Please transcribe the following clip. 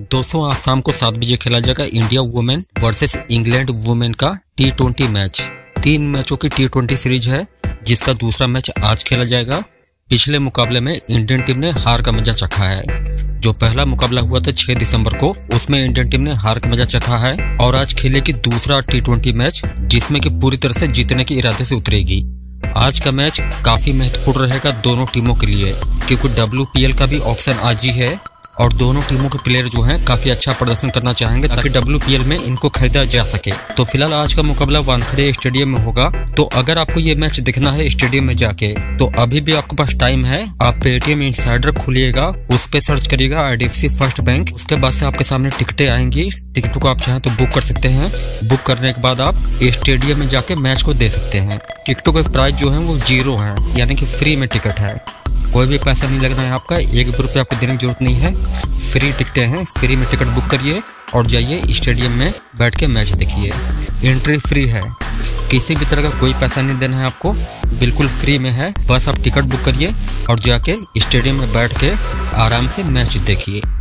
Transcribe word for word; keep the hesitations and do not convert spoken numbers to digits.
दोस्तों आज शाम को सात बजे खेला जाएगा India women versus England women का टी ट्वेंटी मैच। तीन मैचों की टी ट्वेंटी सीरीज है जिसका दूसरा मैच आज खेला जाएगा। पिछले मुकाबले में इंडियन टीम ने हार का मजा चखा है। जो पहला मुकाबला हुआ था छह दिसंबर को, उसमें इंडियन टीम ने हार का मजा चखा है और आज खेलेगी दूसरा टी ट्वेंटी मैच जिसमें कि पूरी तरह से जीतने के इरादे से उतरेगी। आज का मैच काफी महत्वपूर्ण रहेगा दोनों टीमों के लिए क्योंकि डब्ल्यू पी एल का भी ऑप्शन आज ही है और दोनों टीमों के प्लेयर जो हैं काफी अच्छा प्रदर्शन करना चाहेंगे ताकि डब्ल्यू पी एल में इनको खरीदा जा सके। तो फिलहाल आज का मुकाबला वानखेड़े स्टेडियम में होगा। तो अगर आपको ये मैच देखना है स्टेडियम में जाके तो अभी भी आपके पास टाइम है। आप पेटीएम इनसाइडर खोलिएगा, उस पर सर्च करिएगा I D F C first bank. उसके बाद से आपके सामने टिकटें आएंगी। टिकटों को आप चाहें तो बुक कर सकते हैं। बुक करने के बाद आप स्टेडियम में जाके मैच को दे सकते हैं। टिकटों का प्राइस जो है वो जीरो है, यानी कि फ्री में टिकट है। कोई भी पैसा नहीं लगना है आपका, एक भी रुपये आपको देने की जरूरत नहीं है। फ्री टिकटें हैं, फ्री में टिकट बुक करिए और जाइए स्टेडियम में बैठ के मैच देखिए। एंट्री फ्री है, किसी भी तरह का कोई पैसा नहीं देना है आपको, बिल्कुल फ्री में है। बस आप टिकट बुक करिए और जाके स्टेडियम में बैठ के आराम से मैच देखिए।